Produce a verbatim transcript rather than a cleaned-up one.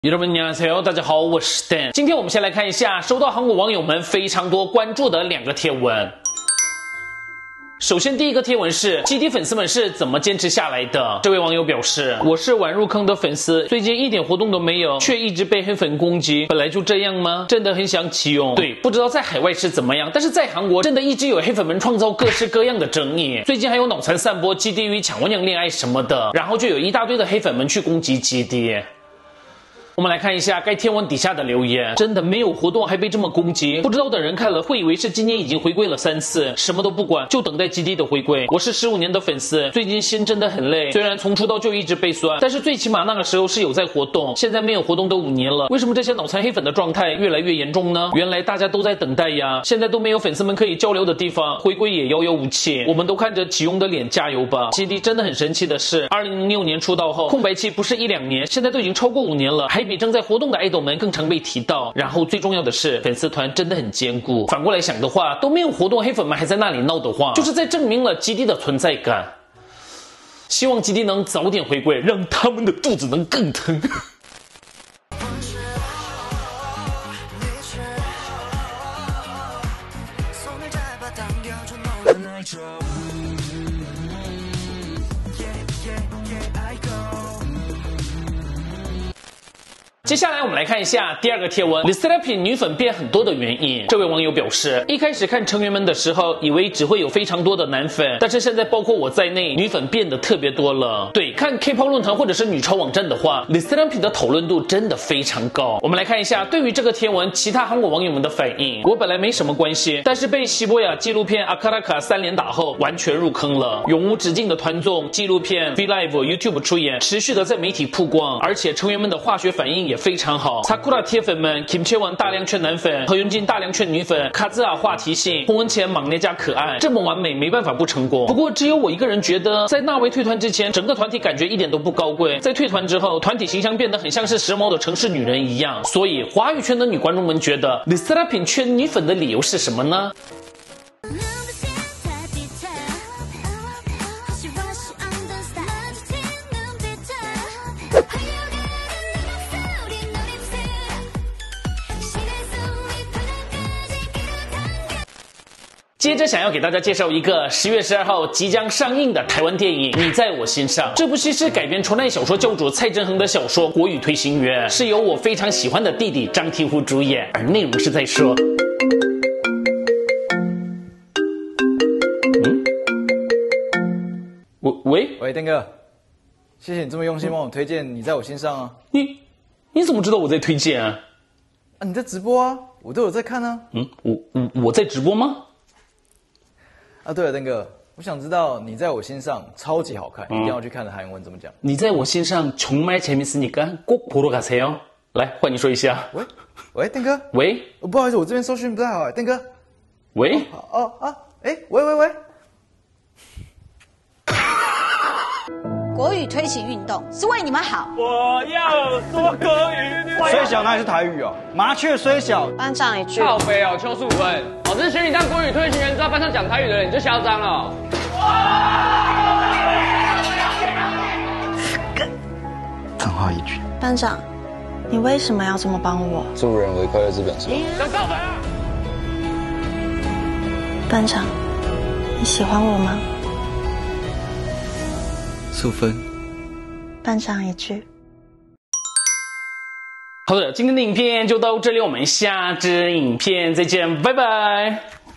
여러분 안녕하세요，大家好，我是 Dan。今天我们先来看一下收到韩国网友们非常多关注的两个贴文。首先，第一个贴文是基地粉丝们是怎么坚持下来的？这位网友表示：“我是晚入坑的粉丝，最近一点活动都没有，却一直被黑粉攻击，本来就这样吗？真的很想启用。”对，不知道在海外是怎么样，但是在韩国真的一直有黑粉们创造各式各样的争议。最近还有脑残散播基地与抢文娘恋爱什么的，然后就有一大堆的黑粉们去攻击基地。我们来看一下该贴文底下的留言，真的没有活动还被这么攻击，不知道的人看了会以为是今年已经回归了三次，什么都不管，就等待基地的回归。我是十五年的粉丝，最近心真的很累，虽然从出道就一直被酸，但是最起码那个时候是有在活动，现在没有活动都五年了，为什么这些脑残黑粉的状态越来越严重呢？原来大家都在等待呀，现在都没有粉丝们可以交流的地方，回归也遥遥无期，我们都看着启用的脸加油吧。基地真的很神奇的是，二零零六年出道后，空白期不是一两年，现在都已经超过五年了，还比正在活动的爱豆们更常被提到。然后最重要的是，粉丝团真的很坚固。反过来想的话，都没有活动，黑粉们还在那里闹的话，就是在证明了基地的存在感。希望基地能早点回归，让他们的肚子能更疼。接下来我们来看一下第二个贴文 ，L E S S E R A P I N 女粉变很多的原因。这位网友表示，一开始看成员们的时候，以为只会有非常多的男粉，但是现在包括我在内，女粉变得特别多了。对，看 K-pop 论坛或者是女超网站的话 ，L E S S E R A P I N 的讨论度真的非常高。我们来看一下对于这个贴文其他韩国网友们的反应。我本来没什么关系，但是被西伯亚纪录片阿卡拉卡三连打后，完全入坑了。永无止境的团综、纪录片、V Live、YouTube 出演，持续的在媒体曝光，而且成员们的化学反应也非常好。Sakura 铁粉们 ，Kim Chaewon 大量圈男粉，何云静大量圈女粉，卡兹尔话题性，洪文前莽内加可爱，这么完美，没办法不成功。不过只有我一个人觉得，在纳维退团之前，整个团体感觉一点都不高贵；在退团之后，团体形象变得很像是时髦的城市女人一样。所以华语圈的女观众们觉得 ，L E S S E R A P I N 圈女粉的理由是什么呢？接着想要给大家介绍一个十月十二号即将上映的台湾电影《你在我心上》。这部戏是改编纯爱小说教主蔡振亨的小说《国语推行员》，是由我非常喜欢的弟弟张鹈琺主演。而内容是在说，嗯，喂喂喂，登哥，谢谢你这么用心帮我推荐《你在我心上》啊。 你你怎么知道我在推荐啊？ 啊，你在直播啊，我都有在看啊。 嗯，我我我在直播吗？ 啊，对了，登哥，我想知道你在我心上超级好看，嗯、一定要去看的韩文怎么讲？ 你在我心上정말재밌으니까꼭보러가세요。来，换你说一下。 喂喂，登哥。 喂， 哦，不好意思，我这边搜讯不太好哎，登哥。 喂。 哦哦啊，哎，喂喂喂。 国语推行运动是为你们好。 我要说国语。 虽小哪里是台语哦？麻雀虽小。 班长一句。 靠北哦，邱淑芬，老师选你当国语推行员，知道班上讲台语的人你就嚣张了。 脏话一句。 班长，你为什么要这么帮我？ 助人为快乐之本是吧？ 想造反啊！ 班长，你喜欢我吗？ 素芬， 班长一句。 好的，今天的影片就到这里，我们下支影片再见，拜拜。